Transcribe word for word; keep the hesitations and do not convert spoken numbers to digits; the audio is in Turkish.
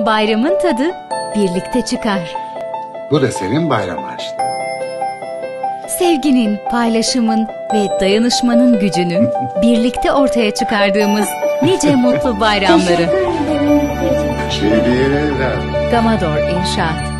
Bayramın tadı birlikte çıkar. Bu da senin bayram harçlığın. Sevginin, paylaşımın ve dayanışmanın gücünü birlikte ortaya çıkardığımız nice mutlu bayramları. Şey diye Gamador İnşaat.